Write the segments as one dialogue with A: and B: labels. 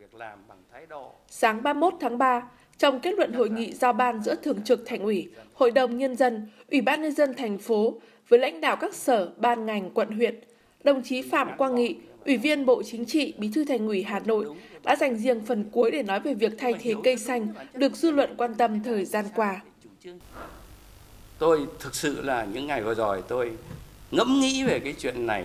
A: Sáng 31 tháng 3, trong kết luận hội nghị giao ban giữa Thường trực Thành ủy, Hội đồng Nhân dân, Ủy ban Nhân dân thành phố với lãnh đạo các sở, ban ngành, quận huyện, đồng chí Phạm Quang Nghị, Ủy viên Bộ Chính trị, Bí thư Thành ủy Hà Nội đã dành riêng phần cuối để nói về việc thay thế cây xanh được dư luận quan tâm thời gian qua.
B: Tôi thực sự là những ngày vừa rồi tôi ngẫm nghĩ về cái chuyện này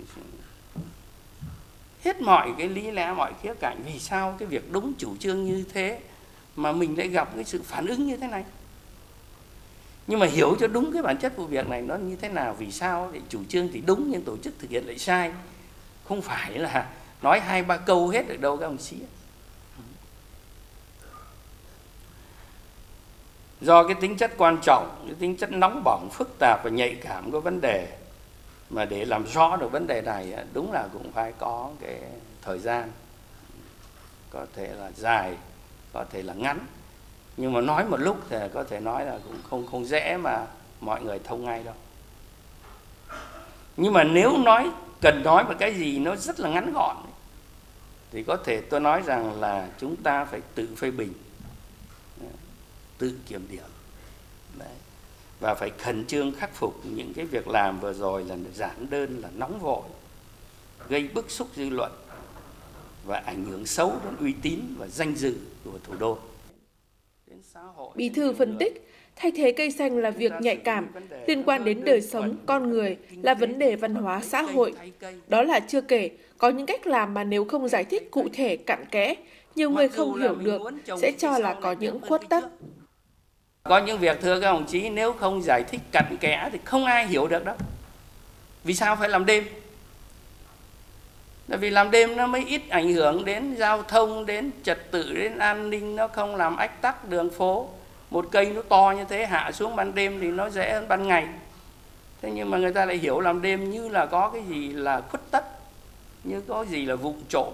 B: hết mọi cái lý lẽ, mọi khía cạnh. Vì sao cái việc đúng chủ trương như thế mà mình lại gặp cái sự phản ứng như thế này? Nhưng mà hiểu cho đúng cái bản chất vụ việc này nó như thế nào, vì sao để chủ trương thì đúng nhưng tổ chức thực hiện lại sai. Không phải là nói 2-3 câu hết được đâu các ông chí. Do cái tính chất quan trọng, cái tính chất nóng bỏng, phức tạp và nhạy cảm của vấn đề, mà để làm rõ được vấn đề này đúng là cũng phải có cái thời gian, có thể là dài, có thể là ngắn. Nhưng mà nói một lúc thì có thể nói là cũng không dễ mà mọi người thông ngay đâu. Nhưng mà nếu cần nói một cái gì nó rất là ngắn gọn thì có thể tôi nói rằng là chúng ta phải tự phê bình, tự kiểm điểm. Đấy. Và phải khẩn trương khắc phục những cái việc làm vừa rồi là giản đơn, là nóng vội, gây bức xúc dư luận và ảnh hưởng xấu đến uy tín và danh dự của thủ đô.
A: Bí thư phân tích, thay thế cây xanh là việc nhạy cảm, liên quan đến đời sống, con người, là vấn đề văn hóa xã hội. Đó là chưa kể, có những cách làm mà nếu không giải thích cụ thể cặn kẽ, nhiều người không hiểu được, sẽ cho là có những khuất tất.
B: Có những việc thưa các đồng chí, nếu không giải thích cặn kẽ thì không ai hiểu được đâu. Vì sao phải làm đêm? Tại vì làm đêm nó mới ít ảnh hưởng đến giao thông, đến trật tự, đến an ninh, nó không làm ách tắc đường phố. Một cây nó to như thế hạ xuống ban đêm thì nó dễ hơn ban ngày. Thế nhưng mà người ta lại hiểu làm đêm như là có cái gì là khuất tất, như có gì là vụng trộm.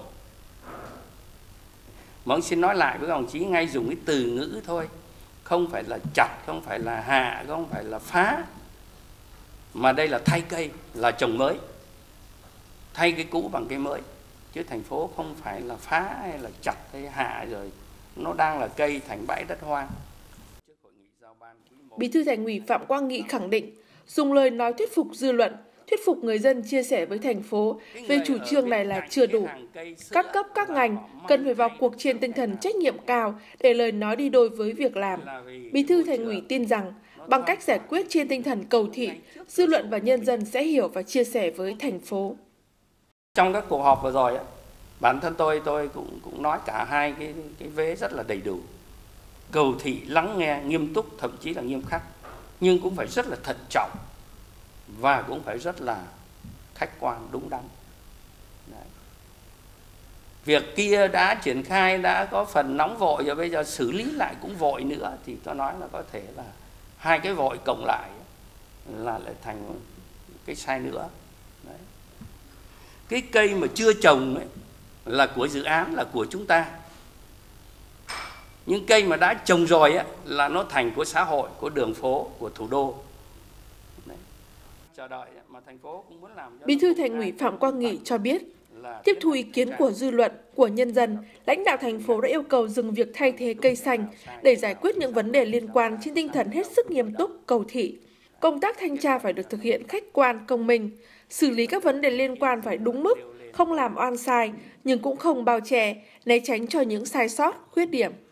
B: Mà ông xin nói lại với các đồng chí, ngay dùng cái từ ngữ thôi, không phải là chặt, không phải là hạ, không phải là phá, mà đây là thay cây, là trồng mới, thay cái cũ bằng cái mới. Chứ thành phố không phải là phá hay là chặt hay hạ rồi nó đang là cây thành bãi đất hoang.
A: Bí thư Thành ủy Phạm Quang Nghị khẳng định, dùng lời nói thuyết phục dư luận, thuyết phục người dân chia sẻ với thành phố về chủ trương này là chưa đủ. Các cấp, các ngành cần phải vào cuộc trên tinh thần trách nhiệm cao để lời nói đi đôi với việc làm. Bí thư Thành ủy tin rằng, bằng cách giải quyết trên tinh thần cầu thị, dư luận và nhân dân sẽ hiểu và chia sẻ với thành phố.
B: Trong các cuộc họp vừa rồi, bản thân tôi cũng nói cả hai cái vế rất là đầy đủ. Cầu thị, lắng nghe, nghiêm túc, thậm chí là nghiêm khắc, nhưng cũng phải rất là thận trọng và cũng phải rất là khách quan, đúng đắn. Đấy. Việc kia đã triển khai, đã có phần nóng vội rồi, bây giờ xử lý lại cũng vội nữa, thì tôi nói là có thể là hai cái vội cộng lại là lại thành cái sai nữa. Đấy. Cái cây mà chưa trồng ấy, là của dự án, là của chúng ta. Những cây mà đã trồng rồi ấy, là nó thành của xã hội, của đường phố, của thủ đô. Đấy. Chờ đợi mà thành phố cũng muốn làm.
A: Bí thư Thành ủy Phạm Quang Nghị cho biết, tiếp thu ý kiến của dư luận, của nhân dân, lãnh đạo thành phố đã yêu cầu dừng việc thay thế cây xanh để giải quyết những vấn đề liên quan trên tinh thần hết sức nghiêm túc, cầu thị. Công tác thanh tra phải được thực hiện khách quan, công minh, xử lý các vấn đề liên quan phải đúng mức, không làm oan sai, nhưng cũng không bao che, né tránh cho những sai sót, khuyết điểm.